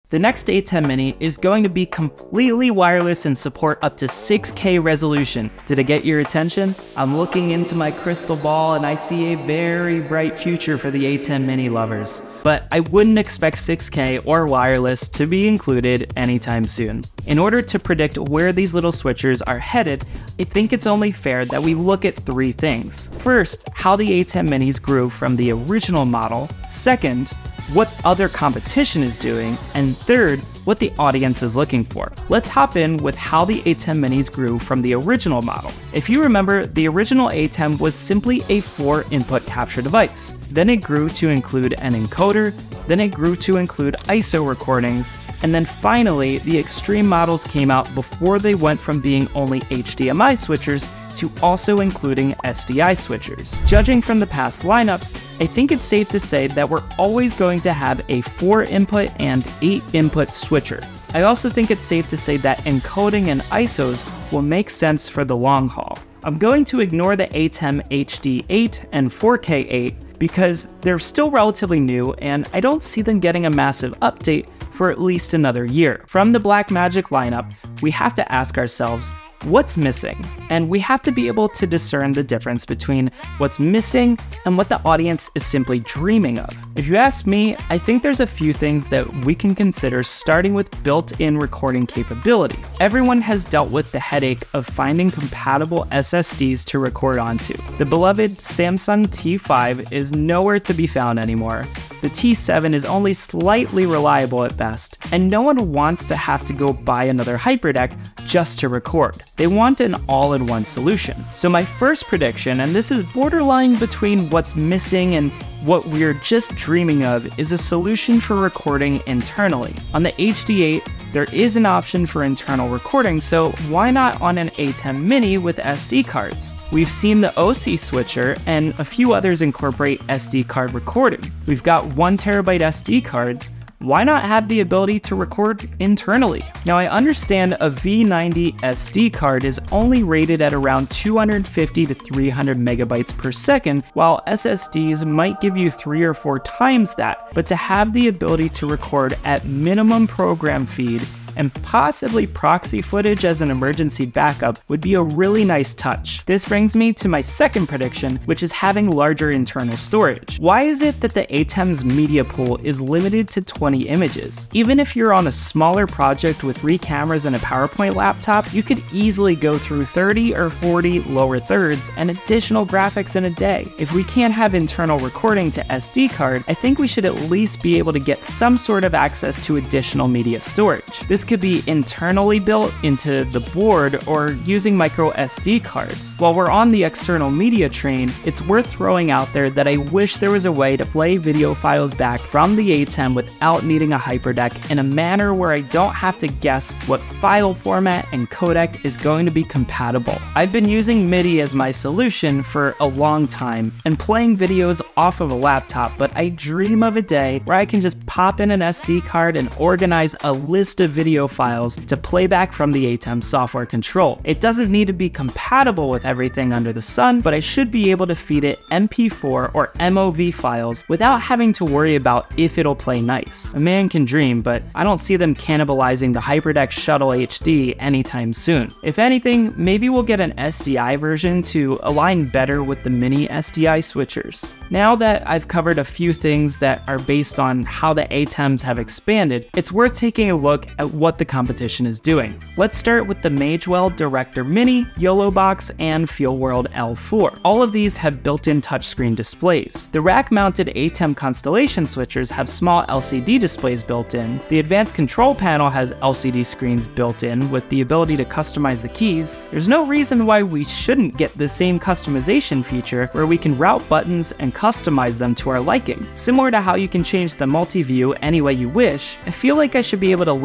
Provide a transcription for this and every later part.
The next ATEM Mini is going to be completely wireless and support up to 6K resolution. Did it get your attention? I'm looking into my crystal ball and I see a very bright future for the ATEM Mini lovers. But I wouldn't expect 6K or wireless to be included anytime soon. In order to predict where these little switchers are headed, I think it's only fair that we look at three things. First, how the ATEM Minis grew from the original model. Second, what other competition is doing, and third, what the audience is looking for. Let's hop in with how the ATEM Minis grew from the original model. If you remember, the original ATEM was simply a 4-input capture device. Then it grew to include an encoder, then it grew to include ISO recordings, and then finally, the extreme models came out before they went from being only HDMI switchers to also including SDI switchers. Judging from the past lineups, I think it's safe to say that we're always going to have a 4-input and 8-input switcher. I also think it's safe to say that encoding and ISOs will make sense for the long haul. I'm going to ignore the ATEM HD8 and 4K8 because they're still relatively new and I don't see them getting a massive update for at least another year. From the Blackmagic lineup, we have to ask ourselves, what's missing? And we have to be able to discern the difference between what's missing and what the audience is simply dreaming of. If you ask me, I think there's a few things that we can consider, starting with built-in recording capability. Everyone has dealt with the headache of finding compatible SSDs to record onto. The beloved Samsung T5 is nowhere to be found anymore. The T7 is only slightly reliable at best, and no one wants to have to go buy another hyperdeck just to record. They want an all-in-one solution. So my first prediction, and this is borderline between what's missing and what we're just dreaming of, is a solution for recording internally. On the HD8, there is an option for internal recording, so why not on an ATEM Mini with SD cards? We've seen the OC switcher and a few others incorporate SD card recording. We've got 1TB SD cards. Why not have the ability to record internally? Now, I understand a V90 SD card is only rated at around 250 to 300 megabytes per second, while SSDs might give you 3 or 4 times that. But to have the ability to record at minimum program feed and possibly proxy footage as an emergency backup would be a really nice touch. This brings me to my second prediction, which is having larger internal storage. Why is it that the ATEM's media pool is limited to 20 images? Even if you're on a smaller project with 3 cameras and a PowerPoint laptop, you could easily go through 30 or 40 lower thirds and additional graphics in a day. If we can't have internal recording to SD card, I think we should at least be able to get some sort of access to additional media storage. This could be internally built into the board or using micro SD cards. While we're on the external media train, it's worth throwing out there that I wish there was a way to play video files back from the ATEM without needing a hyperdeck in a manner where I don't have to guess what file format and codec is going to be compatible. I've been using MIDI as my solution for a long time and playing videos off of a laptop, but I dream of a day where I can just pop in an SD card and organize a list of video files to play back from the ATEM software control. It doesn't need to be compatible with everything under the sun, but I should be able to feed it MP4 or MOV files without having to worry about if it'll play nice. A man can dream, but I don't see them cannibalizing the HyperDeck Shuttle HD anytime soon. If anything, maybe we'll get an SDI version to align better with the mini SDI switchers. Now that I've covered a few things that are based on how the ATEMs have expanded, it's worth taking a look at what the competition is doing. Let's start with the Magewell Director Mini, YOLOBox, and FeelWorld L4. All of these have built-in touchscreen displays. The rack-mounted ATEM Constellation switchers have small LCD displays built in. The advanced control panel has LCD screens built in with the ability to customize the keys. There's no reason why we shouldn't get the same customization feature where we can route buttons and customize them to our liking. Similar to how you can change the multi-view any way you wish, I feel like I should be able to label my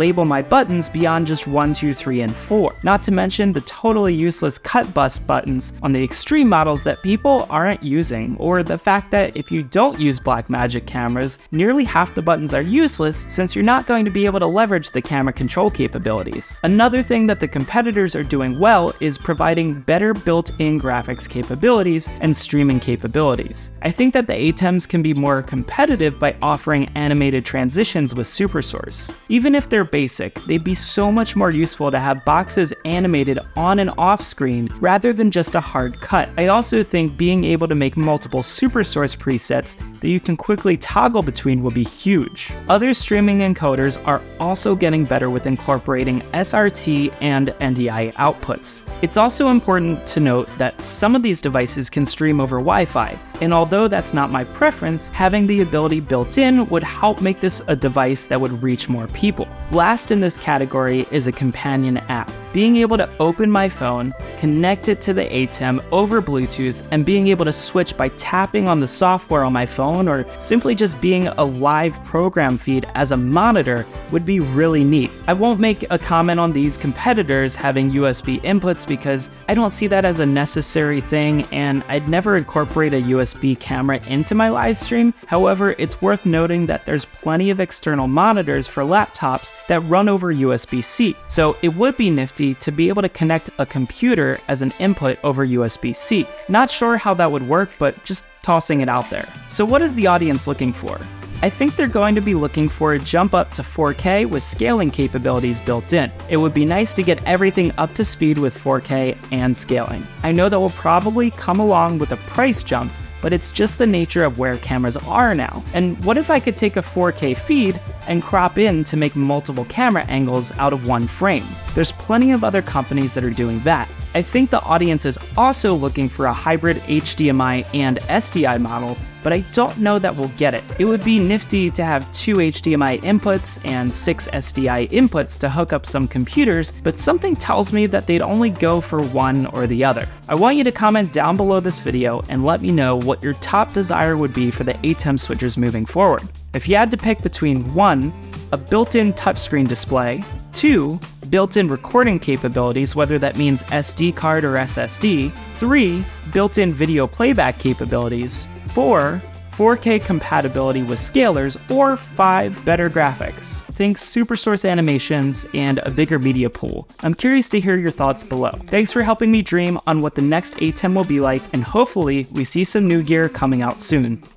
buttons beyond just 1, 2, 3, and 4. Not to mention the totally useless cut bust buttons on the extreme models that people aren't using, or the fact that if you don't use Blackmagic cameras, nearly half the buttons are useless since you're not going to be able to leverage the camera control capabilities. Another thing that the competitors are doing well is providing better built-in graphics capabilities and streaming capabilities. I think that the ATEMs can be more competitive by offering animated transitions with SuperSource. Even if they're basic, they'd be so much more useful to have boxes animated on and off screen rather than just a hard cut. I also think being able to make multiple SuperSource presets that you can quickly toggle between will be huge. Other streaming encoders are also getting better with incorporating SRT and NDI outputs. It's also important to note that some of these devices can stream over Wi-Fi, and although that's not my preference, having the ability built in would help make this a device that would reach more people. Last in this category is a companion app. Being able to open my phone, connect it to the ATEM over Bluetooth, and being able to switch by tapping on the software on my phone or simply just being a live program feed as a monitor would be really neat. I won't make a comment on these competitors having USB inputs because I don't see that as a necessary thing, and I'd never incorporate a USB camera into my live stream. However, it's worth noting that there's plenty of external monitors for laptops that run over USB-C, so it would be nifty to be able to connect a computer as an input over USB-C. Not sure how that would work, but just tossing it out there. So what is the audience looking for? I think they're going to be looking for a jump up to 4K with scaling capabilities built in. It would be nice to get everything up to speed with 4K and scaling. I know that will probably come along with a price jump, but it's just the nature of where cameras are now. And what if I could take a 4K feed and crop in to make multiple camera angles out of one frame? There's plenty of other companies that are doing that. I think the audience is also looking for a hybrid HDMI and SDI model, but I don't know that we'll get it. It would be nifty to have 2 HDMI inputs and 6 SDI inputs to hook up some computers, but something tells me that they'd only go for one or the other. I want you to comment down below this video and let me know what your top desire would be for the ATEM switchers moving forward. If you had to pick between 1, a built-in touchscreen display, 2, built-in recording capabilities, whether that means SD card or SSD, 3, built-in video playback capabilities, 4, 4K compatibility with scalers, or 5, better graphics. Think SuperSource animations and a bigger media pool. I'm curious to hear your thoughts below. Thanks for helping me dream on what the next ATEM will be like, and hopefully we see some new gear coming out soon.